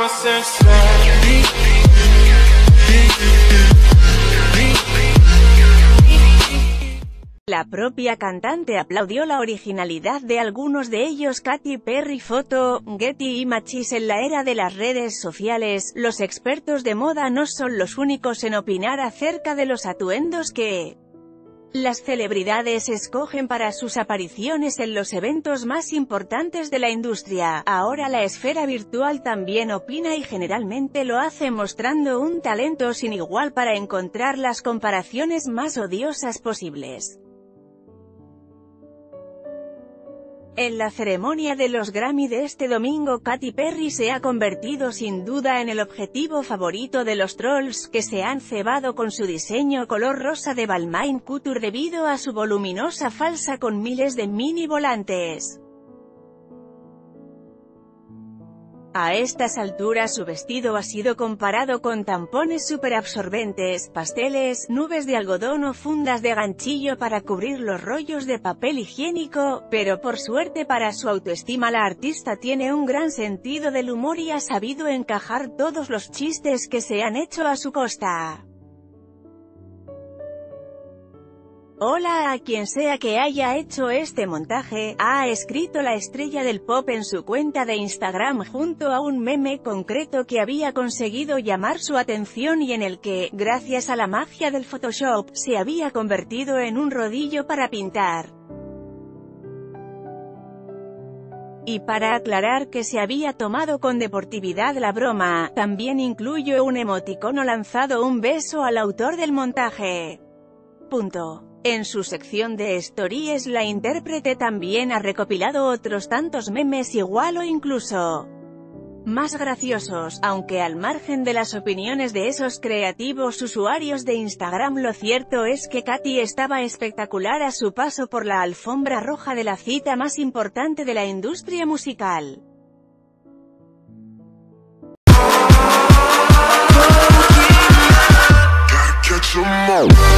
La propia cantante aplaudió la originalidad de algunos de ellos. Katy Perry. Foto, Getty Images. En la era de las redes sociales, los expertos de moda no son los únicos en opinar acerca de los atuendos que las celebridades escogen para sus apariciones en los eventos más importantes de la industria. Ahora la esfera virtual también opina y generalmente lo hace mostrando un talento sin igual para encontrar las comparaciones más odiosas posibles. En la ceremonia de los Grammy de este domingo, Katy Perry se ha convertido sin duda en el objetivo favorito de los trolls, que se han cebado con su diseño color rosa de Balmain Couture debido a su voluminosa falsa con miles de mini volantes. A estas alturas su vestido ha sido comparado con tampones superabsorbentes, pasteles, nubes de algodón o fundas de ganchillo para cubrir los rollos de papel higiénico, pero por suerte para su autoestima la artista tiene un gran sentido del humor y ha sabido encajar todos los chistes que se han hecho a su costa. Hola a quien sea que haya hecho este montaje, ha escrito la estrella del pop en su cuenta de Instagram junto a un meme concreto que había conseguido llamar su atención y en el que, gracias a la magia del Photoshop, se había convertido en un rodillo para pintar. Y para aclarar que se había tomado con deportividad la broma, también incluyó un emoticono lanzado un beso al autor del montaje. En su sección de Stories la intérprete también ha recopilado otros tantos memes igual o incluso más graciosos, aunque al margen de las opiniones de esos creativos usuarios de Instagram, lo cierto es que Katy estaba espectacular a su paso por la alfombra roja de la cita más importante de la industria musical. Gotta catch 'em all.